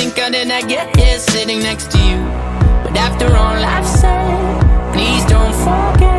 think how did I get here sitting next to you? But after all I've said, please don't forget